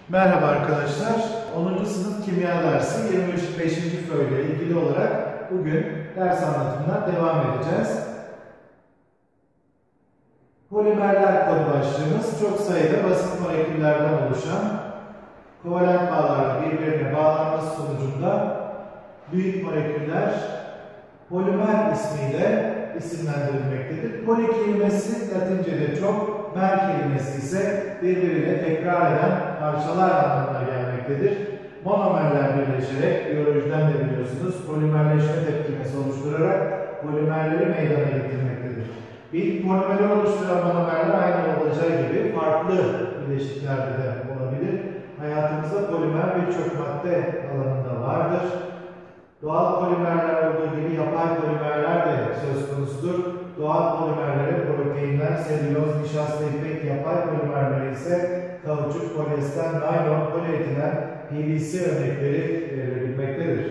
Merhaba arkadaşlar. 10. sınıf kimya dersi 25. föyle ilgili olarak bugün ders anlatımına devam edeceğiz. Polimerler konu başlığımız çok sayıda basit moleküllerden oluşan kovalent bağlarla birbirine bağlanması sonucunda büyük moleküller polimer ismiyle isimlendirilmektedir. Poli kelimesi Latince'de çok, mer kelimesi ise birbiriyle tekrar eden parçalar anlamına gelmektedir. Monomerler birleşerek, biyolojiden de biliyorsunuz, polimerleşme tepkimesi oluşturarak polimerleri meydana getirmektedir. Bir polimeri oluşturan monomerler aynı olacağı gibi farklı bileşiklerde de olabilir. Hayatımızda polimer birçok madde alanında vardır. Doğal polimerler olduğu gibi yapay polimerler de söz konusudur. Doğal polimerlere proteinler, selüloz, nişasta, ipek, yapay polimerleri ise kauçuk, polyester, naylon, polietilen, PVC örnekleri verilmektedir.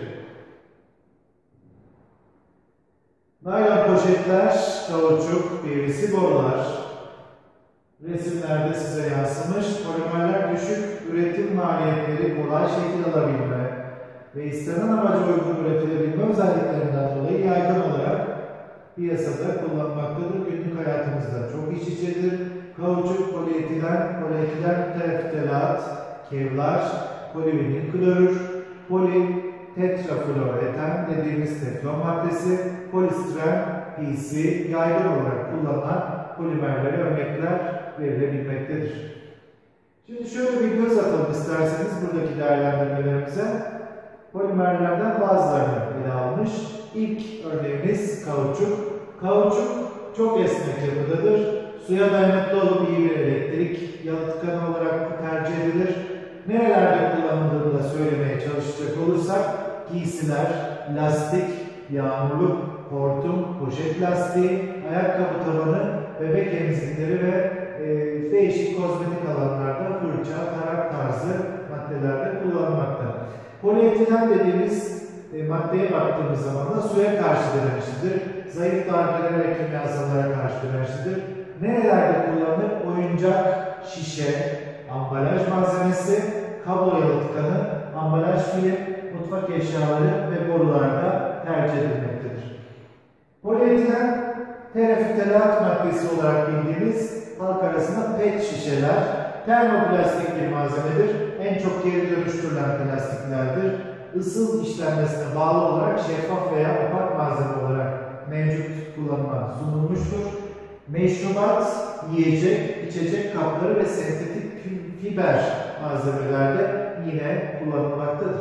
Naylon poşetler, kauçuk, PVC borular. Resimlerde size yansımış. Polimerler düşük üretim maliyetleri, kolay şekil alabilme ve istenen amaca uygun üretilebilme özelliklerinden dolayı yaygın olarak piyasada kullanılmaktadır. Günlük hayatımızda çok iç içedir. Kauçuk, polietilen tereftelat, kevlar, polivinil klorür, politetrafluoroeten dediğimiz teflon maddesi, polistiren, PC yaygın olarak kullanılan polimerlere örnekler verilebilmektedir. Şimdi şöyle bir göz atalım isterseniz buradaki değerlendirmelerimize. Polimerlerden bazılarını ele almış. İlk örneğimiz kauçuk. Kauçuk çok esnek yapıdadır. Suya dayanıklı olup iyi bir elektrik yalıtkanı olarak tercih edilir. Nerelerde kullanıldığını da söylemeye çalışacak olursak giysiler, lastik, yağmurluk, hortum, poşet lastiği, ayakkabı tabanı, bebek emzikleri ve değişik kozmetik alanlarda fırça, tarak tarzı maddelerde kullanılmaktadır. Polietilen dediğimiz maddeye baktığımız zaman da suya karşı dirençlidir. Zayıf darbelere ve kimyasallara karşı dirençlidir. Nerelerde kullanılır? Oyuncak, şişe, ambalaj malzemesi, kablo yalıtkanı, ambalaj film, mutfak eşyaları ve borularda tercih edilmektedir. Polietilen tereftelat maddesi olarak bildiğimiz halk arasında pet şişeler, termoplastik bir malzemedir. En çok geri dönüştürülen plastiklerdir. Isı işlenmesine bağlı olarak şeffaf veya opak malzeme olarak mevcut kullanıma sunulmuştur. Meşrubat, yiyecek, içecek kapları ve sentetik fiber malzemelerde yine kullanılmaktadır.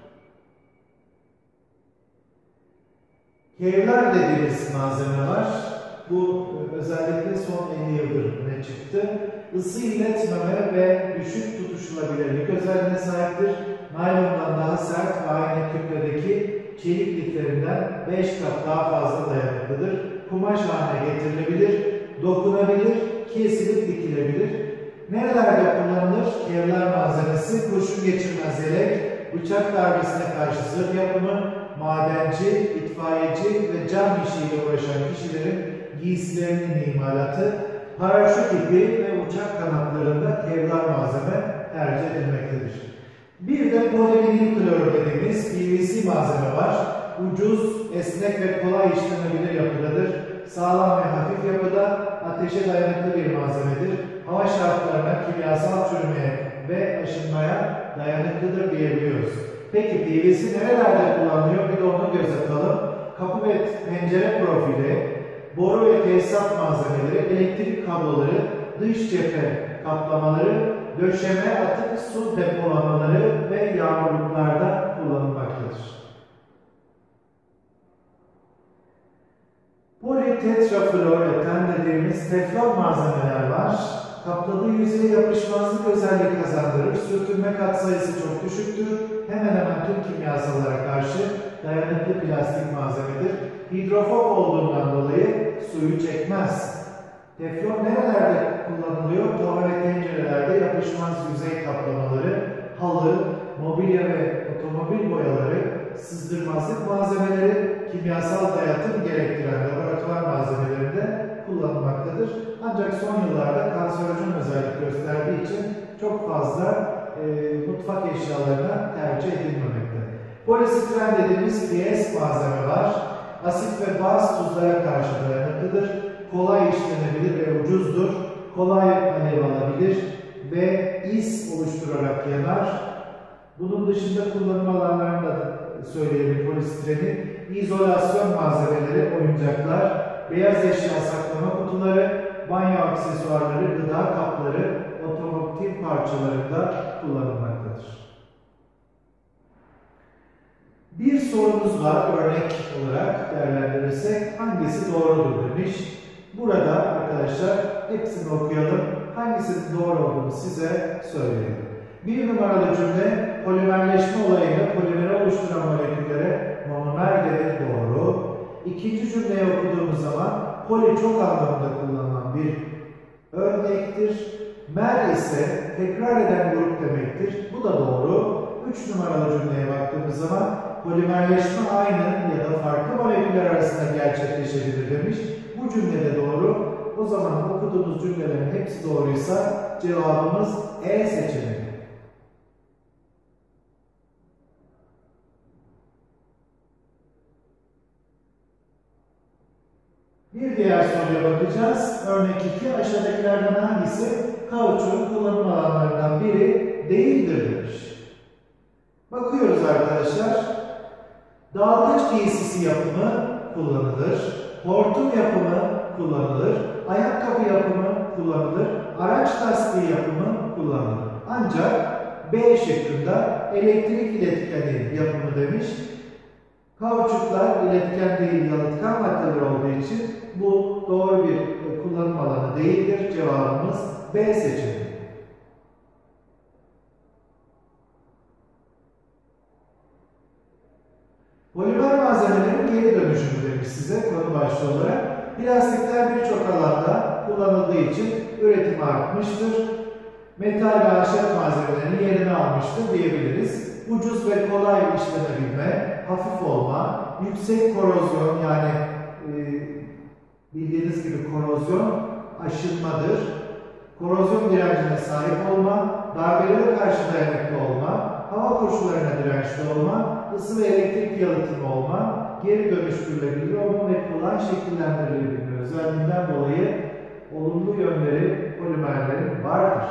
Kevlar dediğimiz malzeme var. Bu özellikle son 50 yıldır öne çıktı. Isı iletmeme ve düşük tutuşulabilirlik özelliğine sahiptir. Naylondan daha sert ve aynı kütledeki çelik liflerinden 5 kat daha fazla dayanıklıdır. Kumaş haline getirilebilir, dokunabilir, kesilip dikilebilir. Nerelerde kullanılır? Kevlar malzemesi, kurşun geçirmez yelek, bıçak darbesine karşı zırh yapımı, madenci, itfaiyeci ve cam işiyle uğraşan kişilerin giysilerinin imalatı, paraşüt ipi ve uçak kanatlarında kevlar malzeme tercih edilmektedir. Bir de polivinil klorür dediğimiz PVC malzeme var. Ucuz, esnek ve kolay işlenebilir yapıdadır. Sağlam ve hafif yapıda, ateşe dayanıklı bir malzemedir. Hava şartlarına, kimyasal çürümeye ve aşınmaya dayanıklıdır diyebiliyoruz. Peki PVC nerelerde kullanılıyor? Bir de onu göz atalım. Kapı ve pencere profili, boru ve tesisat malzemeleri, elektrik kabloları, dış cephe kaplamaları, döşeme, atık su depolamaları ve yağmurluklarda kullanılmaktadır. Politetrafluoroeten dediğimiz teflon malzemeler var. Kapladığı yüzeye yapışmazlık özelliği kazandırır. Sürtünme katsayısı çok düşüktür. Hemen hemen tüm kimyasallara karşı dayanıklı plastik malzemedir. Hidrofob olduğundan dolayı suyu çekmez. Teflon nerelerde kullanılıyor? Tava ve tencerelerde yapışmaz yüzey kaplamaları, halı, mobilya ve otomobil boyaları, sızdırmazlık malzemeleri, kimyasal dayatım gerektiren laboratuvar malzemelerinde kullanılmaktadır. Ancak son yıllarda kanserojen özellik gösterdiği için çok fazla mutfak eşyalarına tercih edilmemekte. Polistiren dediğimiz piyes malzeme var. Asit ve bazı tuzlara karşı dayanıklıdır. Kolay işlenebilir ve ucuzdur. Kolay alev alabilir ve is oluşturarak yanar. Bunun dışında kullanım alanlarını da söyleyelim polistirenin. İzolasyon malzemeleri, oyuncaklar, beyaz eşya saklama kutuları, banyo aksesuarları, gıda kapları, otomotiv parçalarında kullanılmaktadır. Bir sorumuz var, örnek olarak değerlendirirsek hangisi doğrudur demiş. Burada arkadaşlar hepsini okuyalım. Hangisinin doğru olduğunu size söyleyeyim. Bir numaralı cümle polimerleşme olayında polimeri oluşturan moleküllere monomer denir, doğru. İkinci cümleyi okuduğumuz zaman poli çok anlamında kullanılan bir örnektir. Mer ise tekrar eden grup demektir. Bu da doğru. 3 numaralı cümleye baktığımız zaman polimerleşme aynı ya da farklı moleküller arasında gerçekleşebilir demiş. Bu cümle de doğru. O zaman okuduğumuz cümlelerin hepsi doğruysa cevabımız E seçeneği. Bir diğer soruya bakacağız. Örnek 2. Aşağıdakilerden hangisi kauçuğun kullanım alanlarından biri değildir demiş. Bakıyoruz arkadaşlar. Dalgıç giysisi yapımı kullanılır. Hortum yapımı kullanılır. Ayakkabı yapımı kullanılır. Araç lastiği yapımı kullanılır. Ancak B şıkkında elektrik iletkeni yapımı demiş. Kauçuklar iletken değil, yalıtkan maddeler olduğu için bu doğru bir kullanım alanı değildir. Cevabımız B seçeneği. Polimer malzemelerin geri dönüşümü demiş size konu başlığı olarak. Plastikler birçok alanda kullanıldığı için üretim artmıştır. Metal ve ahşap malzemelerini yerini almıştır diyebiliriz. Ucuz ve kolay işlenebilme, hafif olma, yüksek korozyon yani bildiğiniz gibi korozyon aşınmadır. Korozyon direncine sahip olma, darbelere karşı dayanıklı olma, hava koşullarına dirençli olma, ısı ve elektrik yalıtımı olma, geri dönüştürülebilir olma ve kolay şekillendirilebilme özelliğinden dolayı olumlu yönleri polimerlerin vardır.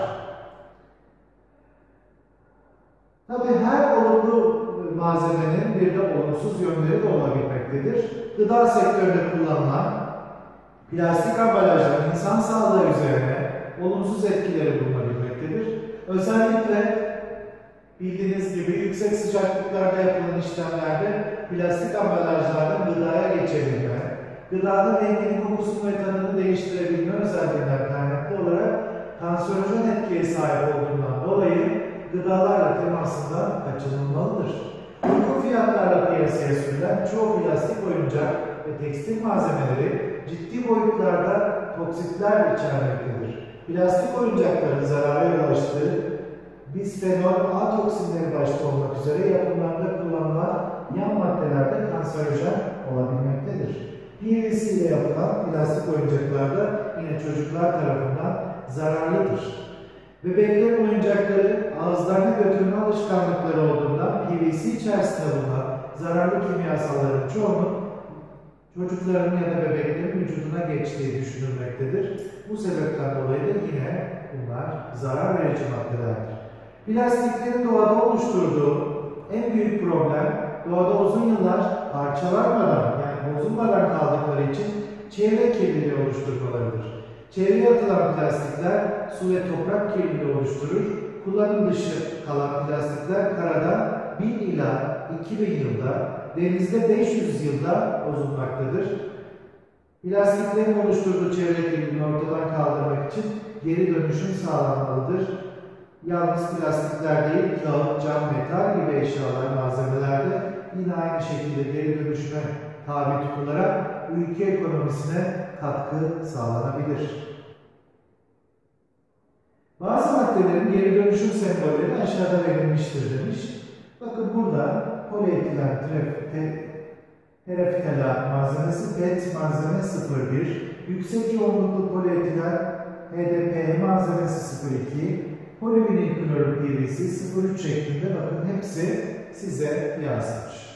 Tabii her olumlu malzemenin bir de olumsuz yönleri de olabilmektedir. Gıda sektöründe kullanılan plastik ambalajların insan sağlığı üzerine olumsuz etkileri bulunabilmektedir. Özellikle bildiğiniz gibi yüksek sıcaklıklarda yapılan işlemlerde plastik ambalajlardan gıdaya geçebilme, gıdanın rengini, kokusunu ve tadını değiştirebilme özelliğinden kaynaklı olarak kanserojen etkiye sahip olduğundan dolayı gıdalarla temasından kaçınılmalıdır. Uygun fiyatlarla piyasaya sürülen çoğu plastik oyuncak ve tekstil malzemeleri ciddi boyutlarda toksitler içermektedir. Plastik oyuncakların zarara yol açtığı bisfenol A toksinleri başta olmak üzere yapımlarda kullanılan yan maddelerde kanserojen olabilmektedir. PVC ile yapılan plastik oyuncaklarda yine çocuklar tarafından zararlıdır. Bebeklerin oyuncakları ağızlarına götürme alışkanlıkları olduğundan PVC içerisinde bulunan zararlı kimyasalların çoğunun çocukların ya da bebeklerin vücuduna geçtiği düşünülmektedir. Bu sebepten dolayı da yine bunlar zarar verici maddelerdir. Plastiklerin doğada oluşturduğu en büyük problem doğada uzun yıllar parçalanmadan yani bozulmadan kaldıkları için çevre kirliliği oluşturmalarıdır. Çevreye atılan plastikler su ve toprak kirliliği oluşturur. Kullanım dışı kalan plastikler karada 1000 ila 2000 yılda, denizde 500 yılda bozulmaktadır. Plastiklerin oluşturduğu çevre kirliliğini ortadan kaldırmak için geri dönüşüm sağlanmalıdır. Yalnız plastikler değil, kağıt, cam, metal gibi eşyalar, malzemelerde yine aynı şekilde geri dönüşüme tabi tutularak ülke ekonomisine katkı sağlanabilir. Bazı maddelerin geri dönüşüm sembolleri aşağıda verilmiştir demiş. Bakın burada polietilen tereftelat malzemesi PET malzeme 01, yüksek yoğunluklu polietilen HDPE malzemesi 02, polivinil klorür PVC 0,3 şeklinde bakın hepsi size yazmış.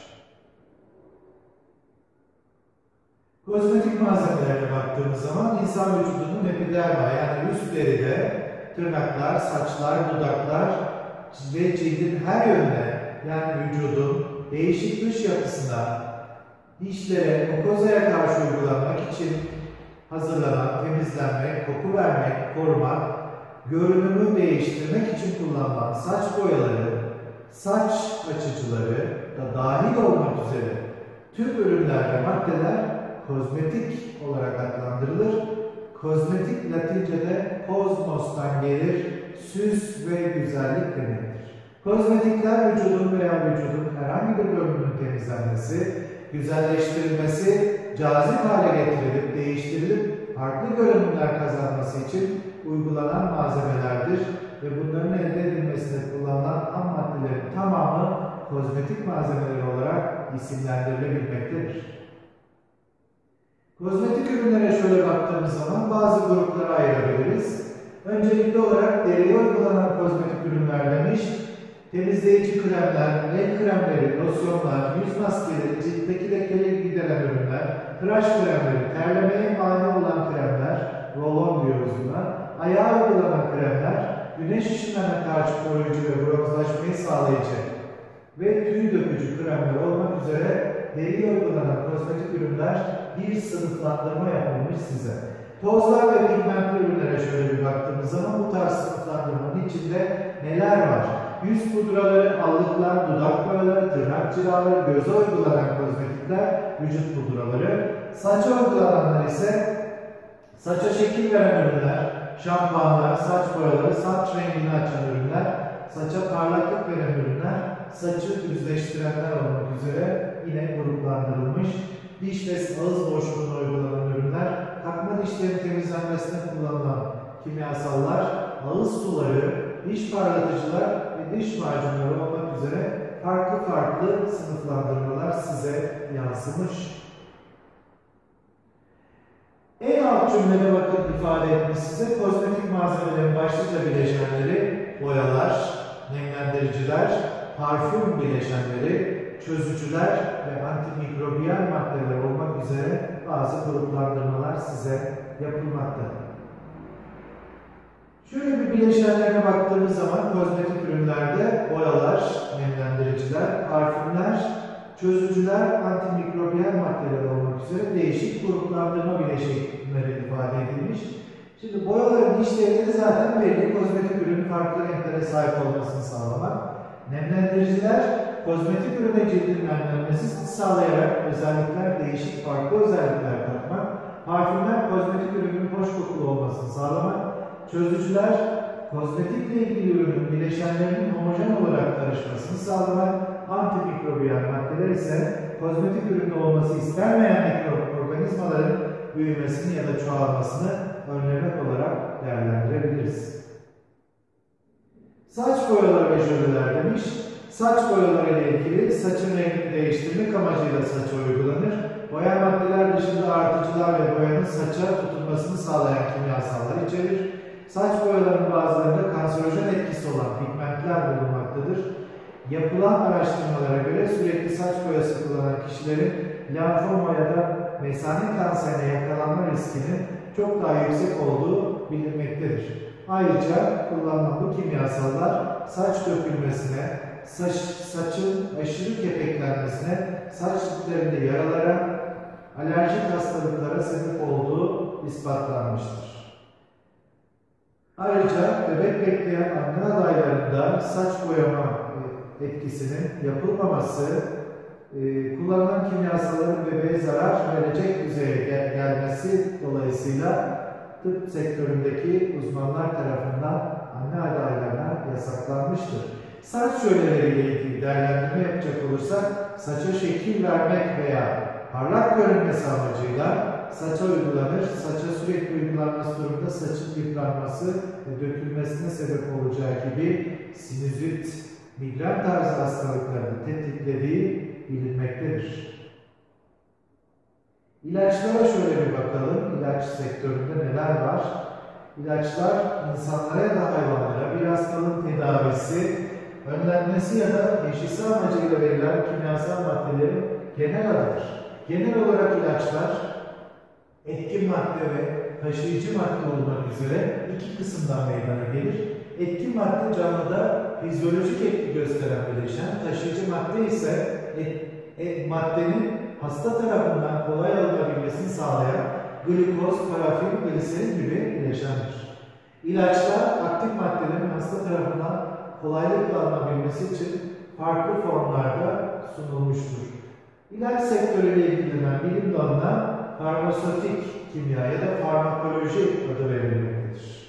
Kozmetik malzemelerine baktığımız zaman insan vücudunun epiderma yani üst deride tırnaklar, saçlar, dudaklar ve cildin her yönüne yani vücudun değişik dış yapısına, dişlere, mukozaya karşı uygulanmak için hazırlanan, temizlenmek, koku vermek, korumak, görünümü değiştirmek için kullanılan saç boyaları, saç açıcıları da dahil olmak üzere tüm ürünler ve maddeler kozmetik olarak adlandırılır. Kozmetik Latince'de kozmos'tan gelir, süs ve güzellik demektir. Kozmetikler vücudun veya vücudun herhangi bir bölümünün temizlenmesi, güzelleştirilmesi, cazip hale getirilip, değiştirilip farklı görünümler kazanması için uygulanan malzemelerdir ve bunların elde edilmesine kullanılan ham maddelerin tamamı kozmetik malzemeleri olarak isimlendirilebilmektedir. Kozmetik ürünlere şöyle baktığımız zaman bazı gruplara ayırabiliriz. Öncelikli olarak deriye uygulanan kozmetik ürünler demiş, temizleyici kremler, el kremleri, losyonlar, yüz maskeleri, ciltteki lekeleri gideren ürünler, tıraş kremleri, terlemeye mani olan kremler, roll-on diyoruz buna, ayağa uygulanan kremler, güneş ışınlarına karşı koruyucu ve bronzlaşmayı sağlayıcı ve tüy dökücü kremler olmak üzere deriye uygulanan kozmetik ürünler bir sınıflandırma yapılmış size. Tozlar ve pigmentli ürünlere şöyle bir baktığımız zaman bu tarz sınıflandırmanın içinde neler var? Yüz pudraları, allıklar, dudak boyaları, tırnak cilaları, göze uygulanan kozmetikler, vücut pudraları. Saça uygulananlar ise saça şekil veren ürünler, şampuanlar, saç boyaları, saç rengini açan ürünler, saça parlaklık veren ürünler, saçı düzleştirenler olmak üzere yine gruplandırılmış. Diş ve ağız boşluğuna uygulanan ürünler, takma dişlerin temizlenmesine kullanılan kimyasallar, ağız suları, diş parlatıcılar ve diş macunları olmak üzere farklı sınıflandırmalar size yansımış. En alt cümlede bakın ifade etmiş size kozmetik malzemelerin başlıca bileşenleri boyalar, nemlendiriciler, parfüm bileşenleri, çözücüler ve antimikrobiyal maddeler olmak üzere bazı gruplandırmalar size yapılmaktadır. Şöyle bir bileşenlerine baktığımız zaman kozmetik ürünlerde boyalar, nemlendiriciler, parfümler, çözücüler, antimikrobiyal maddeler olmak üzere değişik gruplandırma bileşenleri ifade edilmiş. Şimdi boyaların işlevleri zaten belli. Kozmetik ürünün farklı renklere sahip olmasını sağlamak. Nemlendiriciler, kozmetik ürüne cildin nemlenmesini sağlayarak değişik farklı özellikler katmak. Parfümler, kozmetik ürünün hoş kokulu olmasını sağlamak. Çözücüler, kozmetikle ilgili ürünün bileşenlerinin homojen olarak karışmasını sağlamak. Antimikrobiyal maddeler ise kozmetik üründe olması istenmeyen mikroorganizmaların büyümesini ya da çoğalmasını önlemek olarak değerlendirebiliriz. Saç boyaları ve jöleler demiş. Saç boyaları ile ilgili saçın rengini değiştirmek amacıyla saça uygulanır. Boya maddeler dışında artıcılar ve boyanın saça tutunmasını sağlayan kimyasallar içerir. Saç boyalarının bazılarında kanserojen etkisi olan pigmentler bulunmaktadır. Yapılan araştırmalara göre sürekli saç boyası kullanan kişilerin lenfoma ya da mesane kanserine yakalanma riskinin çok daha yüksek olduğu bilinmektedir. Ayrıca kullanılan bu kimyasallar saç dökülmesine, saçın aşırı kepeklenmesine, saç diplerinde yaralara, alerjik hastalıklara sebep olduğu ispatlanmıştır. Ayrıca bebek bekleyen anne adaylarında saç boyama etkisinin yapılmaması, kullanılan kimyasalların bebeğe zarar verecek düzeye gelmesi dolayısıyla tıp sektöründeki uzmanlar tarafından anne adaylarına yasaklanmıştır. Saç jöleleriyle ilgili değerlendirme yapacak olursak, saça şekil vermek veya parlak görünmesi amacıyla saça uygulanır. Saça sürekli uygulanması durumunda saçın yıpranması ve dökülmesine sebep olacağı gibi sinüzit, migren tarzı hastalıklarını tetiklediği bilinmektedir. İlaçlara şöyle bir bakalım. İlaç sektöründe neler var? İlaçlar insanlara ya da hayvanlara bir hastalığın tedavisi, önlenmesi ya da teşhisi amacıyla verilen kimyasal maddelerin genel adıdır. Genel olarak ilaçlar etkin madde ve taşıyıcı madde olmak üzere iki kısımdan meydana gelir. Etkin madde canlıda fizyolojik etki gösteren bileşen, taşıyıcı madde ise maddenin hasta tarafından kolay alınabilmesini sağlayan glikoz, parafin, gliserin gibi bileşendir. İlaçlar aktif maddelerin hasta tarafından kolaylıkla alınabilmesi için farklı formlarda sunulmuştur. İlaç sektörüyle ilgilenen bilim dalına farmasötik kimya ya da farmakoloji adı verilmektedir.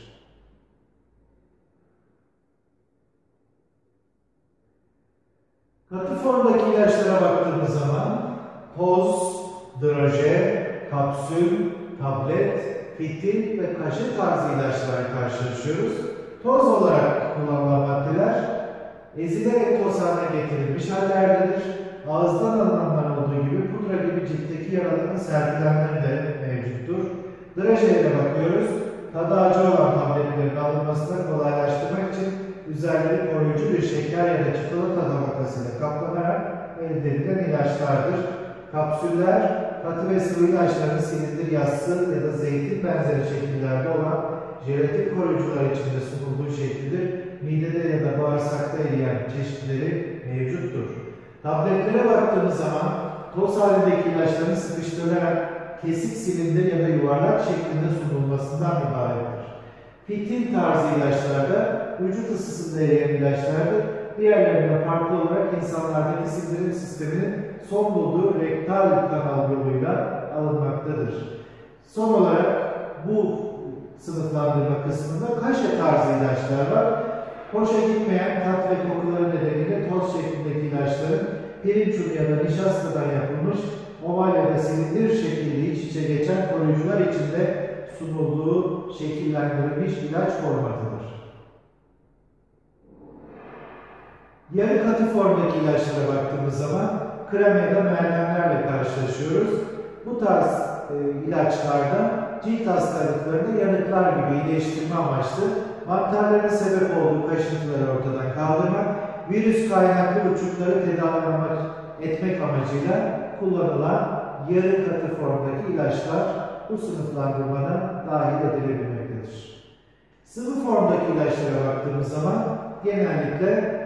Katı formdaki ilaçlara baktığımız zaman toz, draje, kapsül, tablet, fitil ve kaşe tarzı ilaçlara karşılaşıyoruz. Toz olarak kullanılan maddeler ezilerek toz haline getirilmiş hallerdedir. Ağızdan alınanlar olduğu gibi pudra gibi ciltteki yaraların serpilenleri de mevcuttur. Draje'ye bakıyoruz. Tadı acı olan tabletlerin alınmasını kolaylaştırmak için üzerleri koruyucu bir şeker ya da çikolata tabakasıyla kaplanarak elde edilen ilaçlardır. Kapsüller, katı ve sıvı ilaçların silindir yassı ya da zeytin benzeri şekillerde olan jelatin koruyucular içinde sunulduğu şekildir. Midede ya da bağırsakta eriyen çeşitleri mevcuttur. Tabletlere baktığımız zaman toz halindeki ilaçların sıkıştırılarak kesik silindir ya da yuvarlak şeklinde sunulmasından ibarettir. Fitil tarzı ilaçlarda vücut ısısında eriyen ilaçlardır. Diğerlerinden farklı olarak insanlardaki sindirim sisteminin son bulduğu rektal kanal yoluyla alınmaktadır. Son olarak bu sınıflandırma kısmında kaşe tarzı ilaçlar var. Hoşa gitmeyen tat ve kokuları nedeniyle toz şeklindeki ilaçların pirinç unu ya da nişastadan yapılmış oval ya da silindir şekilde iç içe geçen koruyucular içinde sunulduğu şekillendirilmiş ilaç formatıdır. Yarı katı formdaki ilaçlara baktığımız zaman krem ya da merhemlerle karşılaşıyoruz. Bu tarz ilaçlarda cilt hastalıklarında yanıklar gibi iyileştirme amaçlı mantarların sebep olduğu kaşıntıları ortadan kaldırmak, virüs kaynaklı uçukları tedavi etmek amacıyla kullanılan yarı katı formdaki ilaçlar bu sınıflandırmana dahil edilebilmektedir. Sıvı formdaki ilaçlara baktığımız zaman genellikle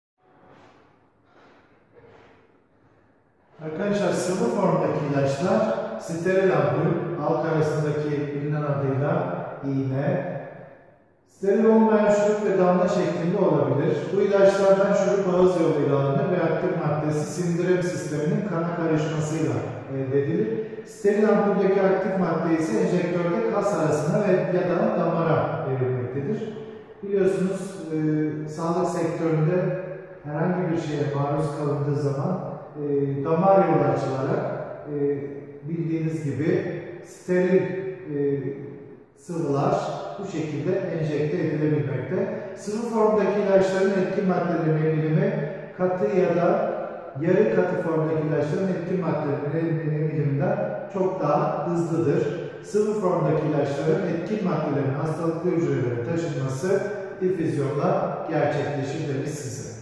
arkadaşlar sıvı formdaki ilaçlar steril ampul, halk arasındaki bilinen adıyla iğne, steril olmayan şurup ve damla şeklinde olabilir. Bu ilaçlardan şurup ağız yoluyla alınır ve aktif maddesi sindirim sisteminin kana karışmasıyla elde edilir. Steril ampuldeki aktif madde ise enjektörde kas arasına ve ya da damara verilmektedir. Biliyorsunuz sağlık sektöründe herhangi bir şeye maruz kalındığı zaman damar yolu açılarak bildiğiniz gibi steril sıvılar bu şekilde enjekte edilebilmekte. Sıvı formdaki ilaçların etkin maddelerinin emilimi katı ya da yarı katı formdaki ilaçların etkin maddelerinin emiliminden çok daha hızlıdır. Sıvı formdaki ilaçların etkin maddelerin hastalıklı hücrelere taşınması difüzyonla gerçekleşir demiş size.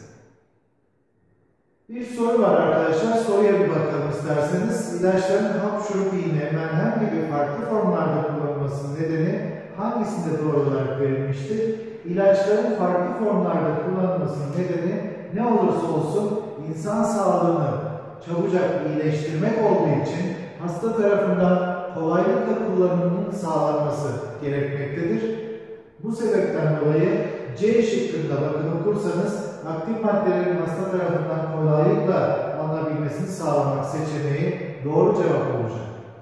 Bir soru var arkadaşlar. Soruya bir bakalım isterseniz. İlaçların hap, şurup, iğne, merhem gibi farklı formlarda kullanılmasının nedeni hangisinde doğru olarak verilmiştir? İlaçların farklı formlarda kullanılmasının nedeni ne olursa olsun insan sağlığını çabucak iyileştirmek olduğu için hasta tarafından kolaylıkla kullanımının sağlanması gerekmektedir. Bu sebepten dolayı C şıkkında bakın okursanız aktif maddelerin hasta tarafından kolaylıkla alınabilmesini sağlamak seçeneği doğru cevap olacak.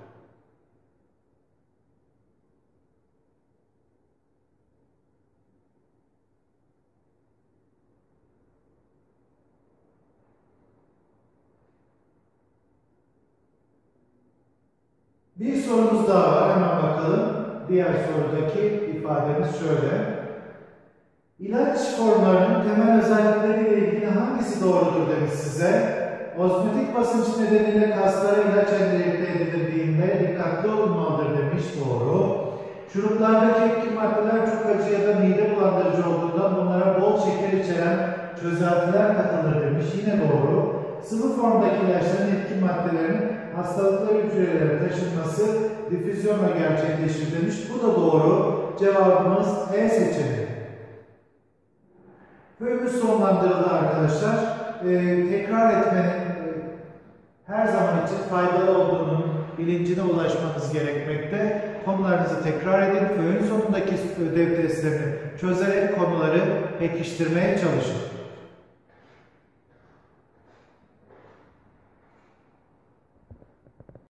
Bir sorumuz daha var. Hemen bakalım. Diğer sorudaki ifademiz şöyle. İlaç formlarının temel özellikleriyle ilgili hangisi doğrudur demiş size. Ozmotik basınç nedeniyle kaslara ilaç elde edildiğinde dikkatli olunmalıdır demiş. Doğru. Şuruplardaki etkin maddeler çok acı ya da mide bulandırıcı olduğundan bunlara bol şeker içeren çözeltiler katılır demiş. Yine doğru. Sıvı formdaki ilaçların etkin maddelerin hastalıklı hücrelere taşınması difüzyonla gerçekleşir demiş. Bu da doğru. Cevabımız E seçeneği. Bölümümüz sonlandırıldı arkadaşlar. Tekrar etmenin her zaman için faydalı olduğunun bilincine ulaşmanız gerekmekte. Konularınızı tekrar edin. Öğün sonundaki ödev testlerini çözerek konuları pekiştirmeye çalışın.